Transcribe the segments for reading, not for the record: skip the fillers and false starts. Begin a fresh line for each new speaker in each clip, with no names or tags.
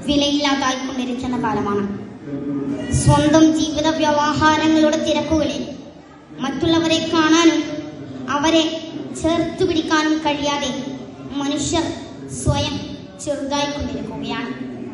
വിലയില്ലാതായിക്കൊണ്ടിരിക്കുന്ന കാലമാണ്. സ്വന്തം ജീവിത വ്യവഹാരങ്ങളുടെ തിരക്കുകളിൽ മറ്റുള്ളവരെ കാണാനും അവരെ ചേർത്തു പിടിക്കാനും കഴിയാതെ മനുഷ്യർ സ്വയം ചെറുതായിക്കൊണ്ടിരിക്കുകയാണ്.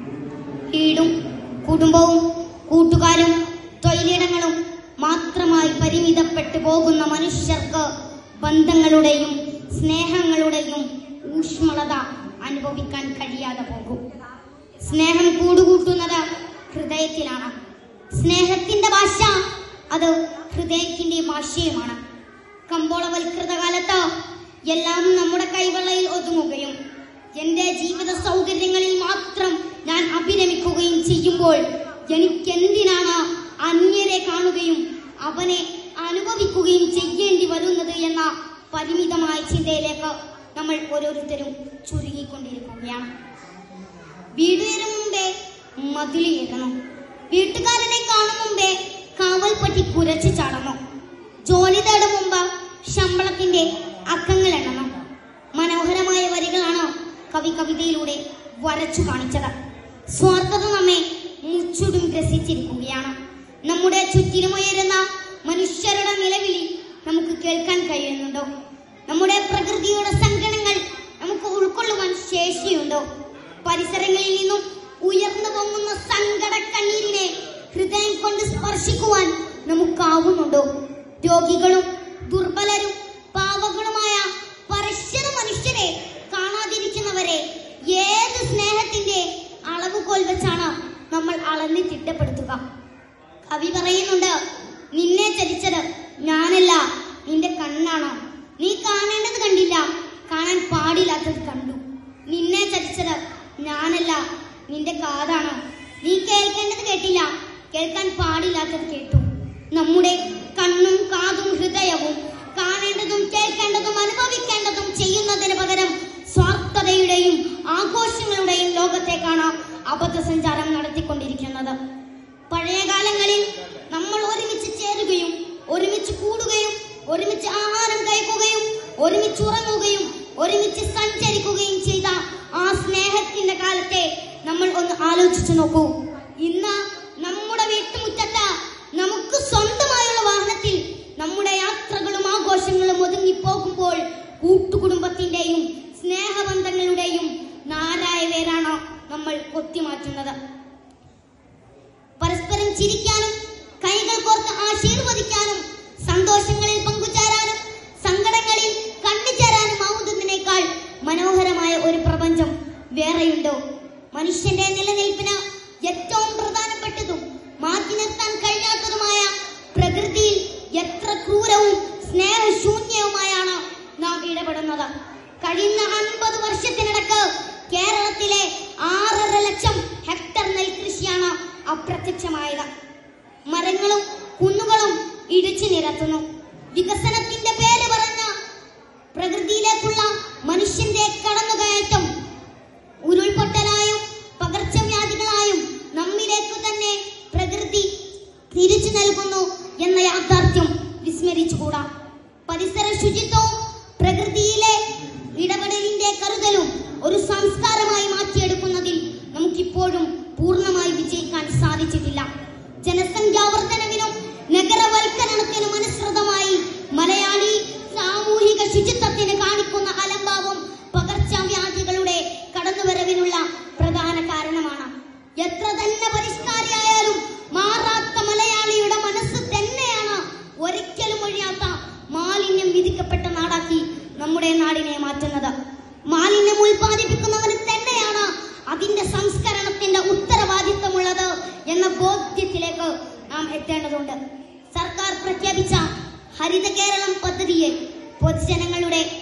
വീടും കുടുംബവും കൂട്ടുകാരും തൊഴിലിടങ്ങളും മാത്രമായി പരിമിതപ്പെട്ടു പോകുന്ന മനുഷ്യർക്ക് ബന്ധങ്ങളുടെയും സ്നേഹങ്ങളുടെയും ഊഷ്മളത അനുഭവിക്കാൻ കഴിയാതെ പോകും. സ്നേഹം കൂടുകൂട്ടുന്നത് ഹൃദയത്തിലാണ്. സ്നേഹത്തിന്റെ ഭാഷ അത് ഹൃദയത്തിന്റെ ഭാഷയുമാണ്. കമ്പോളവൽകൃത കാലത്ത് എല്ലാം നമ്മുടെ കൈവെള്ളയിൽ ഒതുങ്ങുകയും എന്റെ ജീവിത സൗകര്യങ്ങളിൽ മാത്രം ഞാൻ അഭിരമിക്കുകയും ചെയ്യുമ്പോൾ എനിക്കെന്തിനാണ് അന്യരെ കാണുകയും അവനെ അനുഭവിക്കുകയും ചെയ്യേണ്ടി വരുന്നത് എന്ന പരിമിതമായ ചിന്തയിലേക്ക് നമ്മൾ ഓരോരുത്തരും ചുരുങ്ങിക്കൊണ്ടിരിക്കുകയാണ്. വീടുയരും മുമ്പേ മതിലുയരുന്നു. വീട്ടുകാരനെ കാണും മുമ്പേ കാവൽപ്പട്ടി കുരച്ചു ചാടുന്നു. ജോലി തേടും മുമ്പ് ശമ്പളത്തിന്റെ അക്കങ്ങൾ എണ്ണണം. മനോഹരമായ വരികളാണ് കവി കവിതയിലൂടെ വരച്ചു കാണിച്ചത്. സ്വാർത്ഥത നമ്മെ മുച്ചുടും ഗ്രസിച്ചിരിക്കുകയാണ്. നമ്മുടെ ചുറ്റിലുമുയരുന്ന മനുഷ്യരുടെ നിലവിളി നമുക്ക് കേൾക്കാൻ കഴിയുന്നുണ്ടോ? നമ്മുടെ പ്രകൃതിയുടെ സങ്കടങ്ങൾ നമുക്ക് ഉൾക്കൊള്ളുവാൻ ശേഷിയുണ്ടോ? പരിസരങ്ങളിൽ നിന്നും ഉയർന്നു പൊങ്ങുന്ന സങ്കട കണ്ണീരിനെ ഹൃദയം കൊണ്ട് സ്പർശിക്കുവാൻ നമുക്കാവുന്നുണ്ടോ? രോഗികളും ദുർബലരും പാവങ്ങളുമായ പരശ്വര മനുഷ്യരെ കാണാതിരിക്കുന്നവരെ ഏത് സ്നേഹത്തിന്റെ അളവുകോൽ വെച്ചാണ് നമ്മൾ അളന്ന് തിട്ടപ്പെടുത്തുക? കവി പറയുന്നുണ്ട്, നിന്നെ ചതിച്ചത് ഞാനല്ല, നിന്റെ കണ്ണാണ്. നീ കാണേണ്ടത് കണ്ടില്ല, കാണാൻ പാടില്ലാത്തത് കണ്ടു. നിന്നെ ചതിച്ചത് ഞാനല്ല, നിന്റെ കാതാണ്. നീ കേൾക്കേണ്ടത് കേട്ടില്ല, കേൾക്കാൻ പാടില്ലാത്തത് കേട്ടു. നമ്മുടെ കണ്ണും കാതും ഹൃദയവും കാണേണ്ടതും കേൾക്കേണ്ടതും അനുഭവിക്കേണ്ടതും ചെയ്യുന്നതിന് പകരം സ്വാർത്ഥതയുടെയും ആഘോഷങ്ങളുടെയും ലോകത്തേക്കാണ് അബദ്ധസഞ്ചാരം നടത്തിക്കൊണ്ടിരിക്കുന്നത്. പഴയ കാലങ്ങളിൽ നമ്മൾ ഒരുമിച്ച് ചേരുകയും ഒരുമിച്ച് കൂടുകയും ഒരുമിച്ച് ആഹാരം കഴിക്കുകയും ഒരുമിച്ച് ഉറങ്ങുകയും ഒരുമിച്ച് സഞ്ചരിക്കുകയും ചെയ്ത ആ സ്നേഹത്തിന്റെ കാലത്തെ നമ്മൾ ഒന്ന് ആലോചിച്ചു നോക്കൂ. ഇന്ന് നമ്മുടെ വീട്ടുമുറ്റത്ത് നമുക്ക് സ്വന്തമായുള്ള വാഹനത്തിൽ നമ്മുടെ യാത്രകളും ആഘോഷങ്ങളും ഒതുങ്ങിപ്പോകുമ്പോൾ കൂട്ടുകുടുംബത്തിന്റെയും സ്നേഹബന്ധങ്ങളുടെയും നാരായ വേരാണ് നമ്മൾ കൊത്തിമാറ്റുന്നത്. പരസ്പരം ചിരിക്കാനും കൈകൾ കോർത്ത് ആശീർവദിക്കാനും സന്തോഷങ്ങളിൽ പങ്കുചേരാനും സങ്കടങ്ങളിൽ കണ്ണുചേരാനും ആവുന്നതിനേക്കാൾ മനോഹരമായ ഒരു പ്രപഞ്ചം വേറെയുണ്ടോ? മനുഷ്യന്റെ നിലനിൽപ്പിന് ഏറ്റവും പ്രധാനപ്പെട്ടതും മാറ്റി നിർത്താൻ കഴിയാത്തതുമായ പ്രകൃതിയിൽ എത്ര ക്രൂരവും സ്നേഹശൂന്യവുമായാണ് നാം ഇടപെടുന്നത്. കഴിഞ്ഞ 50 വർഷത്തിനിടക്ക് കേരളത്തിലെ 6.5 ലക്ഷം ഹെക്ടർ നെൽകൃഷിയാണ് അപ്രത്യക്ഷമായത്. മരങ്ങളും കുന്നുകളും ഇടിച്ചു നിരത്തുന്നു. വികസനത്തിന്റെ പേര് പറഞ്ഞ പ്രകൃതിയിലേക്കുള്ള മനുഷ്യന്റെ കടന്നുകയറ്റം ഉരുൾപൊട്ടലായും പകർച്ചവ്യാധികളായും നമ്മിലേക്ക് തന്നെ പ്രകൃതി തിരിച്ചു നൽകുന്നു എന്ന യാഥാർത്ഥ്യം വിസ്മരിച്ചുകൂടാ. പരിസര ശുചിത്വവും പ്രകൃതിയിലെ ഇടപെടലിന്റെ കരുതലും ഒരു സംസ്കാരമായി മാറ്റിയെടുക്കുന്നതിൽ നമുക്കിപ്പോഴും പൂർണ്ണമായി വിജയിക്കാൻ സാധിച്ചിട്ടില്ല. ജനസംഖ്യാവർദ്ധനവിനും നഗരവൽക്കരണത്തിനും അനുസൃതമായി മലയാളി സാമൂഹിക ശുചിത്വത്തിന് കാണിക്കുന്ന അലംഭാവം പകർച്ചവ്യാധികളുടെ കടന്നുവരവിനുള്ള പ്രധാന കാരണമാണ്. എത്ര തന്നെ പരിഷ്കാരിയായാലും മാറാത്ത മലയാളിയുടെ മനസ്സ് തന്നെയാണ് ഒരിക്കലും ഒഴിയാത്ത മാലിന്യം വിധിക്കപ്പെട്ട നാടാക്കി നമ്മുടെ നാടിനെ മാറ്റുന്നത്. മാലിന്യം ഉൽപ്പാദിപ്പിക്കുന്നവന് തന്നെയാണ് അതിന്റെ സംസ്കരണത്തിന്റെ ഉത്തരവാദിത്തമുള്ളത് എന്ന ബോധ്യത്തിലേക്ക് നാം എത്തേണ്ടതുണ്ട്. സർക്കാർ പ്രഖ്യാപിച്ച ഹരിത കേരളം പദ്ധതിയെ പൊതുജനങ്ങളുടെ